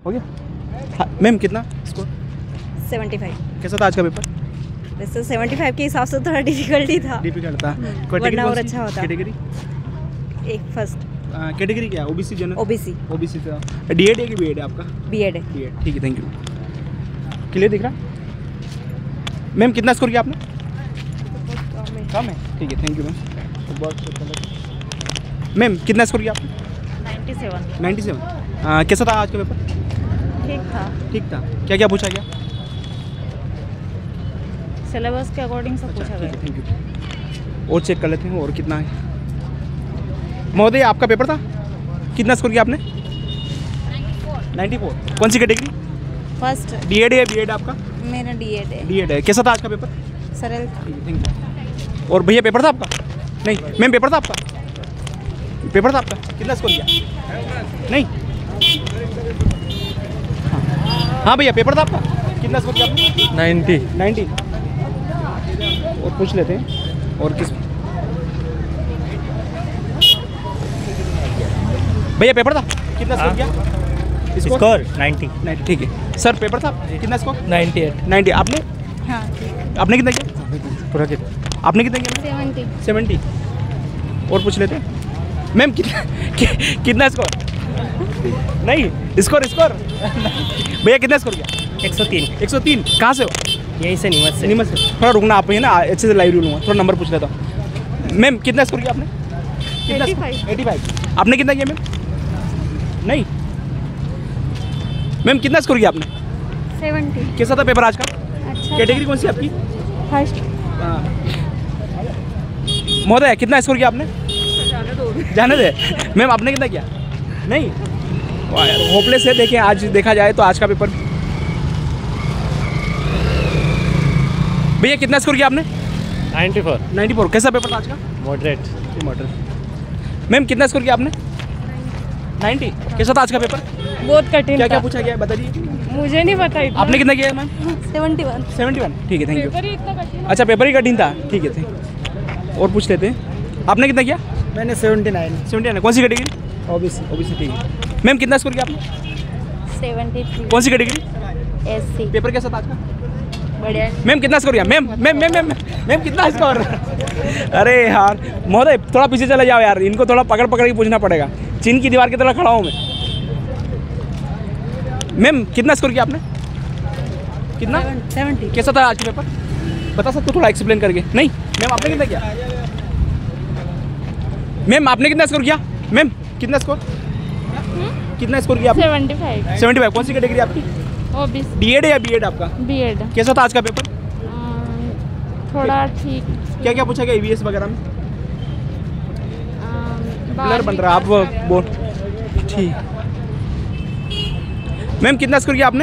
हो गया। हाँ मैम कितना स्कोर? 75। कैसा था आज का पेपर? वैसे 75 के हिसाब से थोड़ा डिफिकल्ट ही था, डिफिकल्ट था। वरना और अच्छा होता। कैटेगरी एक फर्स्ट कैटेगरी क्या है? OBC general? ओबीसी। ओबीसी का डीएड है कि बीएड है आपका? बीएड है। बीएड, ठीक है, थैंक यू। क्लियर दिख रहा? मैम कितना स्कोर किया आपने? कम है, ठीक है, थैंक यू मैम। मैम कितना स्कोर किया आपने? 97। 97। कैसा था आज का पेपर? ठीक था। ठीक था। क्या क्या पूछा गया? सिलेबस के अकॉर्डिंग सब पूछा ठीक गया। है, थैंक यू। और चेक कर लेते हैं और कितना है। महोदय आपका पेपर था, कितना स्कोर किया आपने? 94। कौन सी कैटेगरी? फर्स्ट। डीएड है बीएड आपका? मेरा डीएड है। डीएड है। कैसा था आज का पेपर? सरल था। ठीक है, थैंक यू। और भैया पेपर था आपका? नहीं मैम पेपर था आपका? पेपर था आपका, कितना स्कोर किया? नहीं हाँ भैया पेपर था आपका, कितना स्कोर किया आपने? 90। और पूछ लेते हैं और किस भैया पेपर था, कितना स्कोर किया? स्कोर 90। ठीक है सर। पेपर था, कितना स्कोर? 98। आपने? हाँ। आपने कितना किया? पूरा कितना? आपने कितना किया? 70। और पूछ लेते हैं मैम कितना स्कोर? नहीं स्कोर भैया कितना स्कोर किया? 103। कहाँ से हो? यहीं से नीमच से। थोड़ा रुकना, आप है ना, अच्छे से लाइव लूँगा, थोड़ा नंबर पूछ लेता हूँ। मैम कितना स्कोर किया आपने? 85। आपने कितना किया मैम? नहीं मैम कितना स्कोर किया आपने? 70। कैसा था पेपर आज का? अच्छा। कैटेगरी कौन सी आपकी? फर्स्ट। महोदय कितना स्कोर किया आपने? जाने दे। मैम आपने कितना किया? नहीं होपलेस है। देखिए आज देखा जाए तो आज का पेपर। भैया कितना स्कोर किया आपने? 94। कैसा पेपर था आज का? मॉडरेट। मैम कितना स्कोर किया आपने? 90। कैसा था आज का पेपर? बहुत कठिन क्या था। क्या पूछा गया है बताइए। मुझे नहीं पता इतना। आपने कितना किया मैम? 71। ठीक है, थैंक यू। पेपर ही इतना कठिन। अच्छा पेपर ही कठिन था, ठीक है, थैंक। और पूछ लेते हैं आपने कितना किया? मैंने 79। कौन सी कैटेगरी? ओबीसी। ठीक है। मैम कितना स्कोर किया आपने? 73। कौन सी कैटेगरी? एससी। पेपर कैसा था आज का? बढ़िया। मैम कितना स्कोर किया? मैम कितना स्कोर? अरे यार महोदय थोड़ा पीछे चले जाओ यार, इनको थोड़ा पकड़ के पूछना पड़ेगा। चीन की दीवार की तरह खड़ा हूँ मैं। मैम कितना स्कोर किया आपने? कितना? 70। कैसा था आज का पेपर? बता सकते हो थोड़ा एक्सप्लेन करके? नहीं मैम आपने कितना किया? मैम आपने कितना स्कोर किया? मैम कितना स्कोर? कितना स्कोर किया आपने? 75। कौन सी कैटेगरी आपकी? ओबीसी। डीएड है या बीएड आपका? बीएड। कैसा था आज का पेपर? थोड़ा ठीक। क्या क्या पूछा गया ईवीएस वगैरह में? ब्लर बन रहा है, आप बोल। ठीक। मैम कितना स्कोर किया आपने?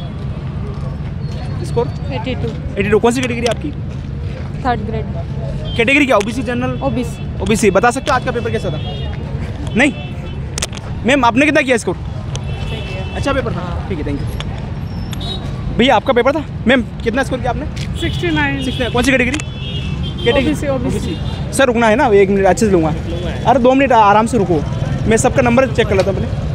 स्कोर 82। कौन सी कैटेगरी आपकी? Third grade. कैटेगरी क्या? OBC general? ओबीसी। बता सकते हो आज का पेपर कैसा था? नहीं मैम आपने कितना किया स्कोर? अच्छा पेपर था, ठीक है, थैंक यू। भैया आपका पेपर था? मैम कितना स्कोर किया आपने? 69। कौन सी कैटेगरी? ओबीसी। सर रुकना है ना, 1 मिनट अच्छे से लूँगा। अरे 2 मिनट आराम से रुको, मैं सबका नंबर चेक कर लेता हूँ पहले।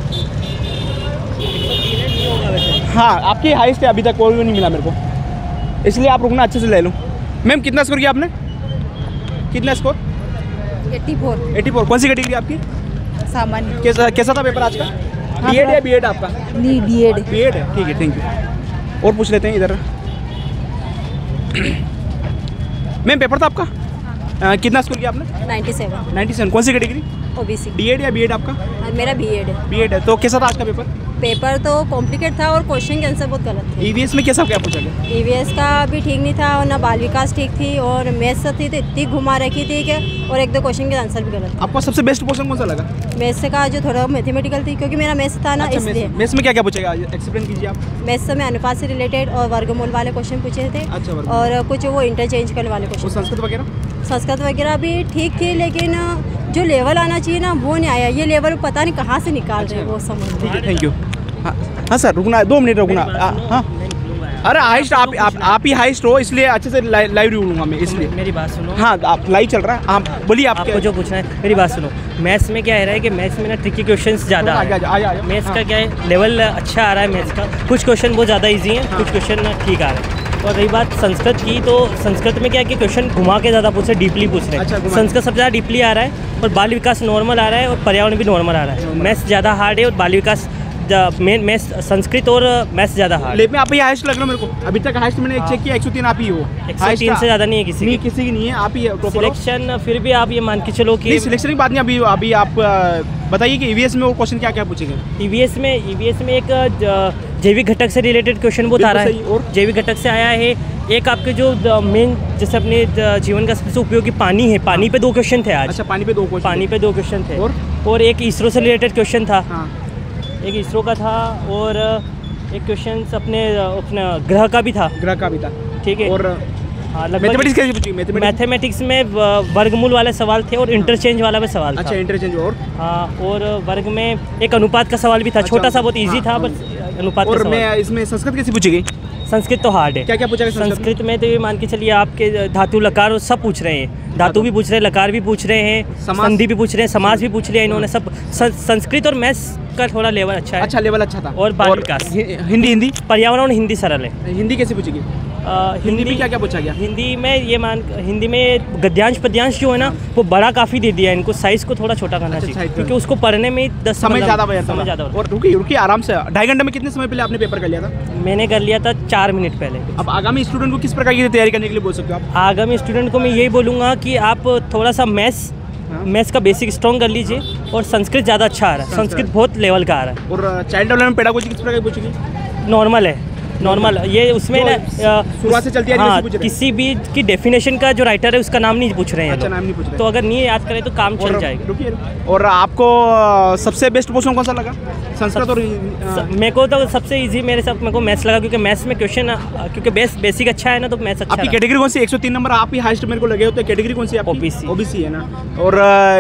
हाँ आपकी हाईएस्ट है, अभी तक कोई भी नहीं मिला मेरे को, इसलिए आप रुकना, अच्छे से ले लूँ। मैम कितना स्कोर किया आपने? कितना स्कोर? 84। कौन सी कैटेगरी आपकी? सामान्य। कैसा था पेपर आज का? डीएड या बीएड आपका? बीएड है, ठीक है, थैंक यू। और पूछ लेते हैं इधर। मैम पेपर था आपका? कितना स्कोर किया आपने? 97। कौन सी कैटेगरी? ओबीसी। डीएड या बीएड आपका? मेरा बीएड है। तो कैसा था आज का पेपर? पेपर तो कॉम्प्लिकेट था और क्वेश्चन के आंसर बहुत गलत थे। ईवीएस में कैसा क्या पूछा गया? ईवीएस का भी ठीक नहीं था और ना बाल विकास ठीक थी और मैथ्स थी तो इतनी घुमा रखी थी कि, और 1-2 क्वेश्चन के आंसर भी गलत थे। आपको सबसे बेस्ट पोर्शन कौन सा लगा? मैथ्स का जो थोड़ा मैथमेटिकल थी, क्योंकि मेरा मैथ्स था ना, इसलिए। मैथ्स में क्या क्या पूछेगा, एक्सप्लेन कीजिए आप। मैथ्स में अनुपात से रिलेटेड और वर्गमूल वाले क्वेश्चन पूछे थे। अच्छा, और कुछ वो इंटरचेंज करने वाले क्वेश्चन। संस्कृत वगैरह भी ठीक थी, लेकिन जो लेवल आना चाहिए ना वो नहीं आया। ये लेवल पता नहीं कहाँ से निकाल रहे हैं वो समझ। ठीक है, थैंक यू। हाँ सर रुकना, 2 मिनट रुकना। हाँ अरे हाइस्ट आप ही हाइस्ट हो, इसलिए अच्छे से लाइव रिव्यू लूँगा मैं, इसलिए। मेरी बात सुनो। हाँ, आप लाइव चल रहा है, आप बोलिए। आपको जो पूछना है, मेरी बात सुनो। मैथ्स में क्या है रहा है कि मैथ्स में ना ट्रिकी क्वेश्चंस ज़्यादा आ रहे हैं। मैथ्स का क्या है, लेवल अच्छा आ रहा है मैथ्स का। कुछ क्वेश्चन बहुत ज़्यादा ईजी हैं, कुछ क्वेश्चन ठीक आ रहे हैं। और रही बात संस्कृत की, तो संस्कृत में क्या है कि क्वेश्चन घुमा के ज़्यादा पूछ रहे, डीपली पूछ रहे हैं। संस्कृत सबसे ज़्यादा डीपली आ रहा है, और बाल विकास नॉर्मल आ रहा है, और पर्यावरण भी नॉर्मल आ रहा है। मैथ्स ज़्यादा हार्ड है और बाल विकास मेन मैथ्स, संस्कृत और मैथ्स ज़्यादा हार्ड। लेकिन आप ही हाइस्ट लग रहा है मेरे को। अभी तक हाइस्ट मैंने चेक किया 103 आप ही हो। 103 से ज़्यादा नहीं है किसी की नहीं है, आप ही है। सिलेक्शन फिर भी आप ये मान के चलो कि सिलेक्शन की बात नहीं। अभी आप बताइए कि ईवीएस में वो क्वेश्चन क्या क्या पूछेंगे। ईवीएस में एक जैविक घटक से रिलेटेड क्वेश्चन बहुत आ रहा है। और जैविक घटक से आया है एक आपके जो मेन, जैसे अपने जीवन का सबसे उपयोगी पानी है, पानी पे 2 क्वेश्चन थे आज। अच्छा, पानी पे 2 क्वेश्चन थे। और एक इसरो से रिलेटेड क्वेश्चन था। हाँ। एक इसरो का था, और एक क्वेश्चन अपने ग्रह का भी था। ठीक है। और हाँ, मैथमेटिक्स में वर्गमूल वाले सवाल थे, और इंटरचेंज वाला भी सवाल था। अच्छा, इंटरचेंज। और वर्ग में एक अनुपात का सवाल भी था। छोटा सा, बहुत इजी था, बस अनुपात का सवाल। इसमें संस्कृत कैसी पूछेगी? संस्कृत तो हार्ड है। क्या क्या पूछा? संस्कृत में तो ये मान के चलिए आपके धातु लकार सब पूछ रहे हैं। धातु भी पूछ रहे हैं, लकार भी पूछ रहे हैं, संधि भी पूछ रहे हैं, समास भी पूछ लिया इन्होंने सब। संस्कृत और मैथ्स का थोड़ा लेवल अच्छा है। अच्छा, लेवल अच्छा था। और बाल विकास। हिंदी पर्यावरण हिंदी सरल है। हिंदी कैसे पूछेगी? हिंदी में क्या क्या पूछा गया? हिंदी में गद्यांश पद्यांश जो है ना, वो बड़ा काफ़ी दे दिया है इनको। साइज को थोड़ा छोटा करना चाहिए, क्योंकि उसको पढ़ने में 10 समय ज़्यादा। और रुकिए आराम से। 2.5 घंटे में कितने समय पहले आपने पेपर कर लिया था? मैंने कर लिया था 4 मिनट पहले। अब आगामी स्टूडेंट को किस प्रकार की तैयारी करने के लिए बोल सकते हो आप? आगामी स्टूडेंट को मैं यही बोलूँगा कि आप थोड़ा सा मैथ्स का बेसिक स्ट्रॉन्ग कर लीजिए, और संस्कृत ज़्यादा अच्छा आ रहा है। संस्कृत बहुत लेवल का आ रहा है। और चाइल्ड डेवलपमेंट पेडागोजी किस प्रकार की पूछेगी? नॉर्मल है, नॉर्मल। ये उसमें ना शुरुआत से चलती है। हाँ, किसी भी की डेफिनेशन का जो राइटर है उसका नाम नहीं पूछ रहे हैं। अच्छा, नाम नहीं पूछ रहे। तो अगर नहीं याद करें तो काम चल जाएगा। और आपको सबसे बेस्ट क्वेश्चन कौन सा लगा? संस्कृत और मेरे को तो सबसे इजी मेरे को मैथ्स लगा, क्योंकि मैथ्स में क्वेश्चन, क्योंकि बेसिक अच्छा है ना, तो मैथ्स अच्छा। आपकी कैटेगरी कौन सी? 103 नंबर आप ही हाईएस्ट मेरे को लगे होते। कैटेगरी कौन सी? ओबीसी है ना। और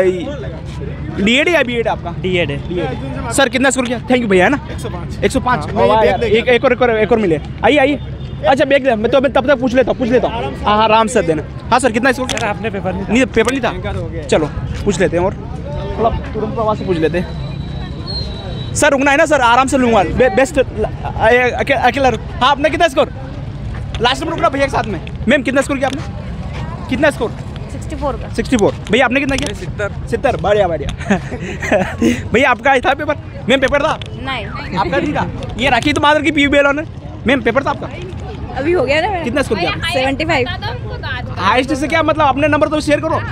डीएड या बीएड आपका? डीएड है। सर कितना स्कोर किया? थैंक यू भैया, है ना। 105। एक और मिले। आइए। अच्छा, बैग दे। मैं तब तक पूछ लेता हूँ। हाँ, आराम से देना। हाँ सर, कितना स्कोर? सर आपने पेपर नहीं था। चलो पूछ लेते हैं, और थोड़ा तुरंत प्रवास से पूछ लेते हैं। सर रुकना है ना सर, आराम से लूँगा। बेस्ट अकेला। हाँ, आपने कितना स्कोर? लास्ट में रुकना भैया के साथ में। मैम कितना स्कोर किया आपने? कितना स्कोर? 64। भैया आपने कितना किया? 70। बढ़िया। भैया आपका था पेपर? मैम पेपर था? नहीं, आपका नहीं था। ये राखी तो मादर की पीयूबीएल ने। मैम पेपर था आपका? अभी हो गया ना। कितना स्कोर किया? 75। हाईएस्ट से क्या मतलब? अपने नंबर तो शेयर करो।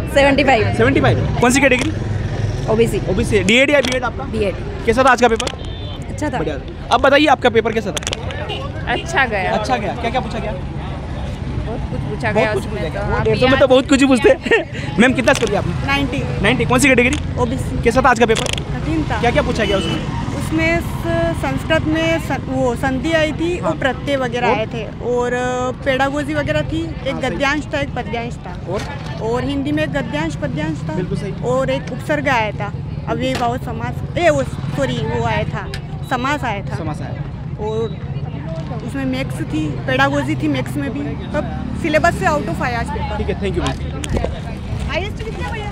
75। कौन सी कैटेगरी? ओबीसी। डीएड या बीएड आपका? बीएड। कैसा था आज का पेपर? अच्छा था। बढ़िया। अब बताइए आपका पेपर कैसा था? अच्छा गया। क्या क्या पूछा गया? बहुत कुछ पूछा गया उसमें। 150 में तो बहुत कुछ ही पूछते। मैम कितना स्कोर किया आपने? 90। कौन सी कैटेगरी? ओबीसी। कैसा था आज का पेपर? कठिन था। क्या क्या पूछा गया उसमें? उसमें संस्कृत में वो संधि आई थी, और प्रत्यय वगैरह आए थे, और पेडागोजी वगैरह थी। एक गद्यांश था, एक पद्यांश था। और हिंदी में एक गद्यांश पद्यांश था। बिल्कुल सही। और एक उपसर्ग आया था, अव्ययीभाव समास। वो आया था, समास आया था। और उसमें मैथ्स थी, पेडागोजी थी मैथ्स में भी। तब सिलेबस से आउट ऑफ आया आज पेपर। ठीक है, थैंक यू। हाईएस्ट कितना भैया?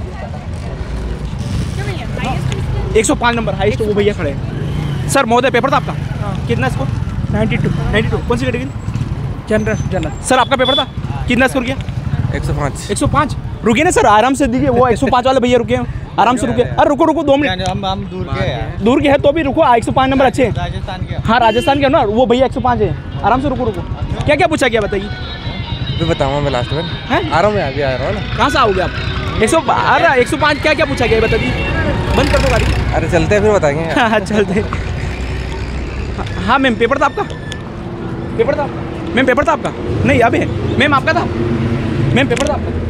105 नंबर हाईएस्ट वो भैया खड़े हैं। सर महोदय पेपर था आपका? कितना स्कोर? 92। कौन सी कैटेगरी? जनरल। सर आपका पेपर था? कितना स्कोर किया? 105। रुकिए ना सर, आराम से दीजिए। वो 105 वाले भैया रुके हैं, आराम से रुके। अरे रुको 2 मिनट। हम दूर के हैं तो भी रुको। 105 नंबर अच्छे हैं। राजस्थान के। हाँ, राजस्थान के ना। वो भैया 105 है। आराम से रुको। क्या क्या पूछा गया बताइए? तो बताऊंगा मैं लास्ट में। आ रहा हूँ मैं, अभी आ रहा हूँ ना। कहाँ से आओगे आप? 105 क्या क्या पूछा गया बताइए? बंद कर दो गाड़ी। अरे चलते हैं फिर बताएंगे। हाँ चलते। हाँ मैम पेपर था आपका? मैम पेपर था आपका? नहीं अभी है। मैम आपका था? मैम पेपर था आपका?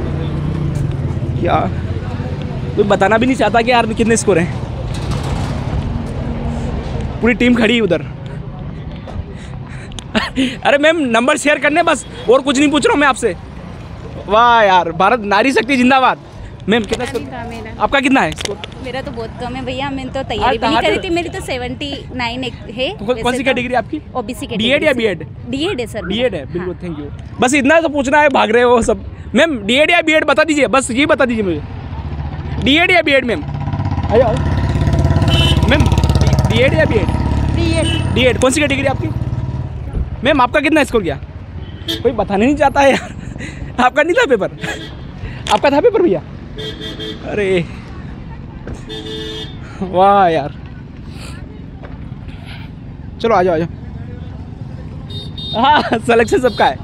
यार कोई बताना भी नहीं चाहता कि यार कितने स्कोर हैं। पूरी टीम खड़ी उधर। अरे मैम नंबर शेयर करने बस, और कुछ नहीं पूछ रहा हूँ मैं आपसे। वाह यार, भारत नारी शक्ति जिंदाबाद। मैम कितना स्कोर आपका कितना है स्कोर? मेरा तो बहुत कम है भैया, मैंने तो तैयारी भी नहीं करी थी, मेरी तो 79 है। कौन सी कैटेगरी आपकी? OBC category. डीएड या बीएड? डीएड है सर। डीएड है, बिल्कुल, थैंक यू। बस इतना तो पूछना है, भाग रहे हो सब। मैम डीएड या बीएड बता दीजिए, बस ये बता दीजिए मुझे, डीएड या बीएड? मैम आइए मैम, डीएड या बीएड? डीएड। कौन सी कैटेगरी आपकी? मैम आपका कितना स्कोर गया? कोई बताने नहीं चाहता है यार। आपका नहीं था पेपर? आपका था पेपर भैया? अरे वाह यार, चलो आ जाओ आ जाओ। हाँ सिलेक्शन सबका है,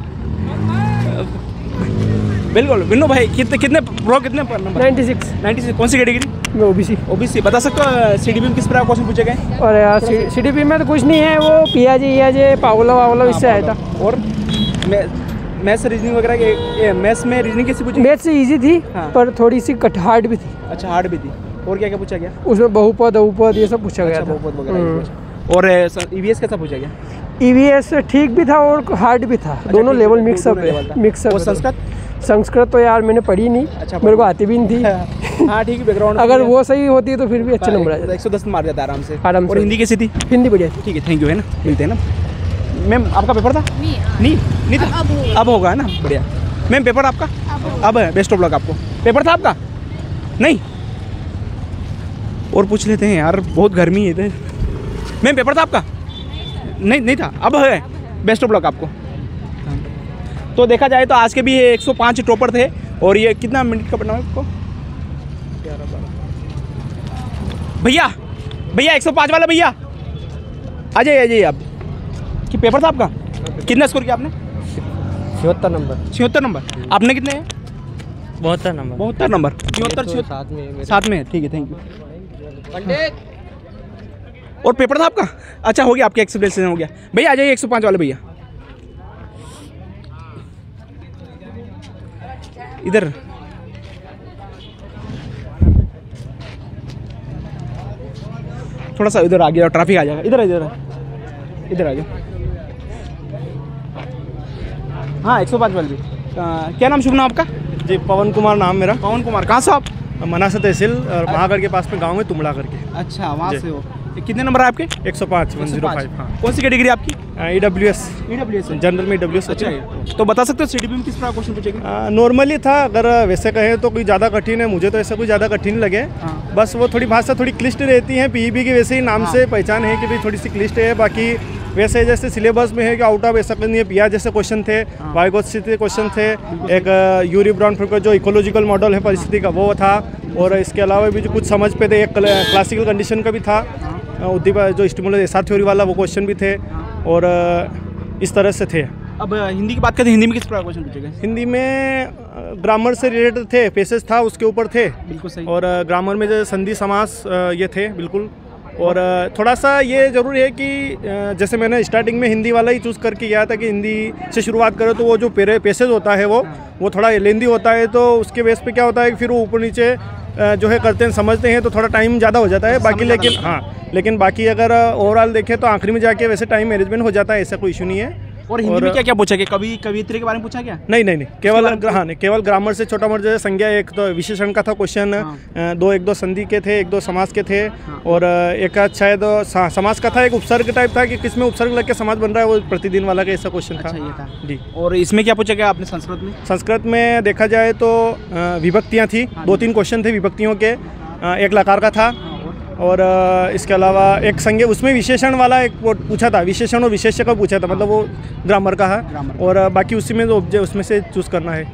बिल्कुल। विन्नू भाई कितने प्रो कितने नंबर? 96। कौन सी कैटेगरी? मैं ओबीसी। ओबीसी। बता सकते हो सीडीपी में किस प्रकार क्वेश्चन पूछे गए? और यार सीडीपी में तो कुछ नहीं है, वो पियाजी पावला इससे आया था। और मैथ्स रीजनिंग वगैरह के, मैथ्स में रीजनिंग कैसी पूछी? मैथ्स से इजी थी, हाँ। पर थोड़ी सी हार्ड भी थी। अच्छा, हार्ड भी थी। और क्या क्या पूछा गया उसमें? बहुपद बहुपद ये सब पूछा गया था। बहुपद वगैरह। और ईवीएस कैसा पूछा गया? ईवीएस ठीक भी था और हार्ड भी था, दोनों लेवल मिक्सअप है। और संस्कृत तो यार मैंने पढ़ी नहीं, मेरे को आती भी नहीं थी। हाँ ठीक है, बैकग्राउंड अगर वो सही होती है तो फिर भी अच्छे नंबर आ जाते। 110 मार जाता है आराम से। और हिंदी कैसी थी? हिंदी बढ़िया। ठीक है, थैंक यू, है ना, मिलते हैं ना। मैम आपका पेपर था? नहीं था, अब होगा, है ना, बढ़िया। मैम पेपर आपका अब है? बेस्ट ऑफ लक आपको। पेपर था आपका? नहीं? और पूछ लेते हैं यार, बहुत गर्मी है। मैम पेपर था आपका? नहीं था, अब है। बेस्ट ऑफ लक आपको। तो देखा जाए तो आज के भी 105 टॉपर थे। और ये कितना मिनट का पढ़ना है आपको? भैया 105 वाला भैया आ जाइए आप। कि पेपर था आपका? कितना स्कोर किया आपने? 76 नंबर। 76 नंबर। आपने कितने हैं? 72 नंबर। 72 नंबर। 74 साथ में है, ठीक है, थैंक यू। और पेपर था आपका? अच्छा, हो गया, आपके एक्सपीरियंस हो गया। भैया आ जाइए 105 वाले भैया इधर। थोड़ा सा इधर आ गया, ट्रैफिक आ जाएगा। इधर आ जाओ। हाँ 105 वाले जी। क्या नाम, शुभ नाम आपका? जी पवन कुमार नाम मेरा। पवन कुमार। कहाँ से आप? मनासा तहसील और महागढ़ के पास में गांव में तुमड़ा करके। अच्छा, वहाँ से हो। कितने नंबर है आपके? 105 105। हाँ। कौन सी कैटेगरी आपकी? EWS जनरल में EWS। अच्छा, तो बता सकते हो सीडीपी में किस तरह क्वेश्चन पूछेंगे? नॉर्मली था, अगर वैसे कहें तो कोई ज़्यादा कठिन है, मुझे तो ऐसा कोई ज़्यादा कठिन लगे। हाँ। बस वो थोड़ी भाषा थोड़ी क्लिष्ट रहती है, पीईबी की वैसे ही नाम से पहचान है कि भाई थोड़ी सी क्लिष्ट है। बाकी वैसे जैसे सिलेबस में है कि आउट ऑफ ऐसा नहीं है, पिया जैसे क्वेश्चन थे, वाइगोत्स से क्वेश्चन थे, एक यूरी ब्राउन का जो इकोलॉजिकल मॉडल है परिस्थिति का वो था, और इसके अलावा भी जो कुछ समझ पे थे, एक क्लासिकल कंडीशन का भी था, उद्दीपक जो स्टिमुलस एसआर थ्योरी वाला वो क्वेश्चन भी थे, और इस तरह से थे। अब हिंदी की बात करते हैं, हिंदी में किस प्रकार क्वेश्चन पूछे गए? हिंदी में ग्रामर से रिलेटेड थे, पेसेज था उसके ऊपर थे, बिल्कुल सही। और ग्रामर में जो संधि समास ये थे बिल्कुल। और थोड़ा सा ये ज़रूरी है कि जैसे मैंने स्टार्टिंग में हिंदी वाला ही चूज़ करके किया था कि हिंदी से शुरुआत करो, तो वो जो पेसेज होता है वो थोड़ा लेंदी होता है, तो उसके बेस पे क्या होता है कि फिर वो ऊपर नीचे जो है करते हैं, समझते हैं, तो थोड़ा टाइम ज़्यादा हो जाता है। बाकी लेकिन बाकी अगर ओवरऑल देखें तो आखिरी में जाके वैसे टाइम मैनेजमेंट हो जाता है, ऐसा कोई इशू नहीं है। और हिंदी में क्या क्या पूछा गया? कवित्री के बारे में पूछा गया? नहीं, केवल ग्रामर से छोटा मोटा जैसे संज्ञा, एक तो विशेषण का था क्वेश्चन, एक दो संधि के थे, एक दो समास के थे, और एक शायद समास का था, एक उपसर्ग टाइप था कि किसमें उपसर्ग लग के समास बन रहा है, वो प्रतिदिन वाला का ऐसा क्वेश्चन था। ये था जी। और इसमें क्या पूछा गया आपने संस्कृत में? संस्कृत में देखा जाए तो विभक्तियाँ थी, 2-3 क्वेश्चन थे विभक्तियों के, एक लकार का था, और इसके अलावा एक संज्ञा, उसमें विशेषण वाला एक पूछा था, विशेषण और विशेष्य का पूछा था, मतलब वो ग्रामर का है, और बाकी उसी में जो उसमें से चूज़ करना है।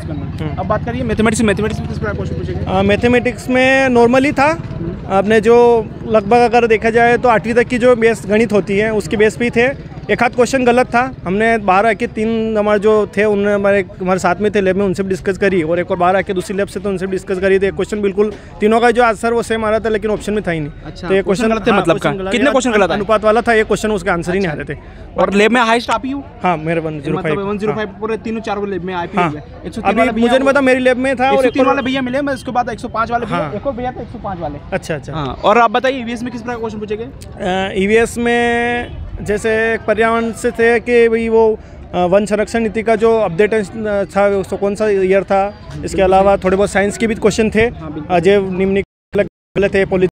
अब बात करिए मैथमेटिक्स में किस प्रकार क्वेश्चन पूछेंगे? मैथमेटिक्स में नॉर्मली था, आपने जो लगभग अगर देखा जाए तो 8वीं तक की जो बेस गणित होती है उसके बेस पे ही थे। एक आध क्वेश्चन गलत था, हमने बाहर आके 3 हमारे जो थे उन्होंने हमारे साथ में थे लैब में, उनसे भी डिस्कस करी, और एक और बाहर आके दूसरी लैब से तो उनसे भी डिस्कस करी। तो एक क्वेश्चन बिल्कुल तीनों का जो आंसर वो सेम आ रहा था, लेकिन ऑप्शन में था ही नहीं। अच्छा, तो ये क्वेश्चन गलत थे, मतलब का कितने क्वेश्चन गलत? अनुपात वाला था, एक क्वेश्चन उसके आंसर ही नहीं आ रहे थे। और लैब में हाईएस्ट आप ही हो? हाँ, मेरे 105 पूरे 3-4 लैब में आईपी हो गया। 103 अभी मुझे नहीं पता, मेरी लैब में था, और 103 वाले भैया मिले, मैं उसके बाद 105 वाले भैया, एक और भैया था 105 वाले। अच्छा। और आप बताइए ईवीएस में किस प्रकार क्वेश्चन पूछे गए? ईवीएस में जैसे पर्यावरण से थे कि भाई वो वन संरक्षण नीति का जो अपडेट था उसको कौन सा ईयर था, इसके अलावा थोड़े बहुत साइंस के भी क्वेश्चन थे, अजय निम्न थे,